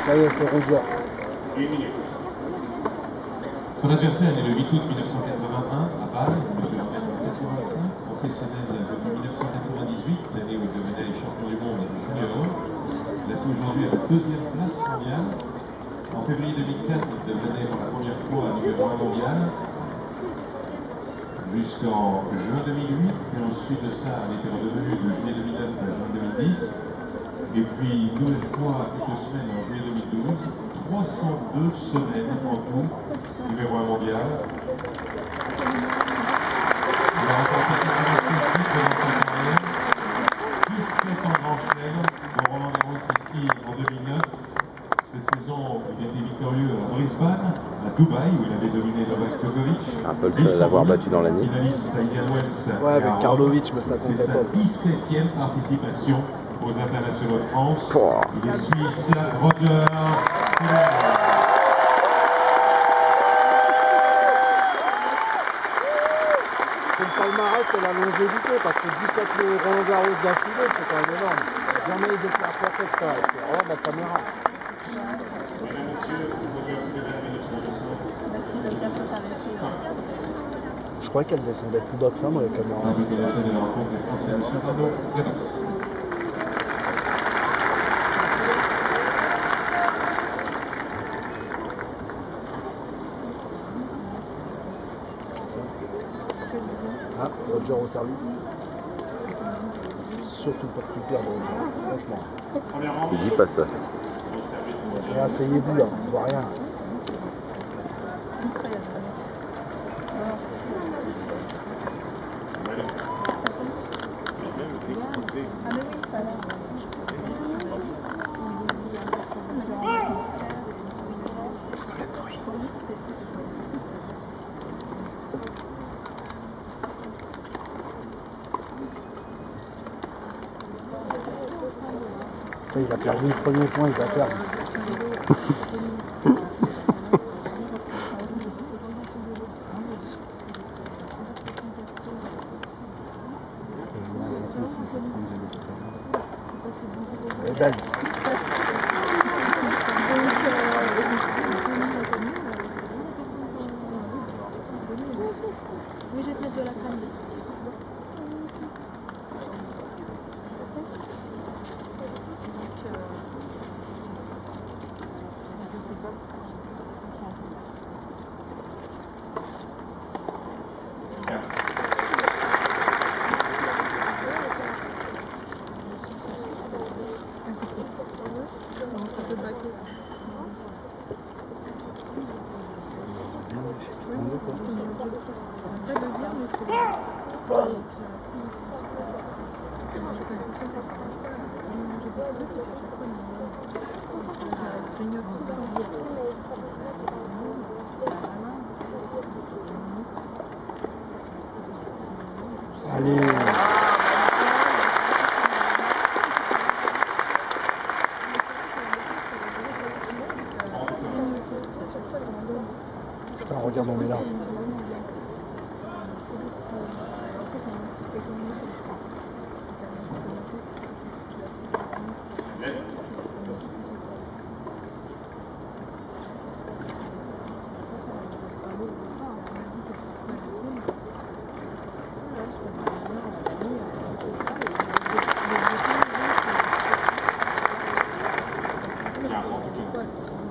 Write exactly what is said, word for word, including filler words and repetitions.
Ça y est, c'est Roger. Son adversaire est né le huit août mille neuf cent quatre-vingt-un à Bâle, mesure un mètre quatre-vingt-cinq, professionnel depuis mille neuf cent quatre-vingt-dix-huit, l'année où il devenait champion du monde junior. Placé aujourd'hui à la deuxième place mondiale. En février deux mille quatre, il devenait pour la première fois numéro un mondial. Jusqu'en juin deux mille huit, et ensuite de ça, il était redevenu de juillet deux mille neuf à juin deux mille dix. Et puis, une nouvelle fois, quelques semaines en juillet deux mille douze, trois cent deux semaines en tout, numéro un mondial. Il a remporté quatre-vingt-six titres dans sa carrière, dix-sept en Grand Chelem, dont Roland Garros ici en deux mille neuf. Cette saison, il était victorieux à Brisbane, à Dubaï, où il avait dominé Novak Djokovic. C'est un peu le seul à l'avoir battu dans l'année. Finaliste à Indian Wells. Ouais, avec Karlovic, mais ça c'est sa dix-septième participation aux internationaux de France. Oh. Il est suisse, Roger. C'est le palmarès et la longévité, parce que dix-sept Roland Garros d'affilée, c'est quand même énorme. Jamais de faire perfect, ça. C'est vraiment de la caméra. Je crois qu'elle descendait plus bas que ça, moi, la caméra. Ah, Roger au service. Surtout pas que tu perds, Roger. Franchement. Il dit pas ça. Et asseyez-vous là, on voit rien. Il a perdu le premier point, il va perdre. Elle est belle. Oui, je vais te mettre de la crème dessus. Allez. Putain, regarde, on est là. Yeah,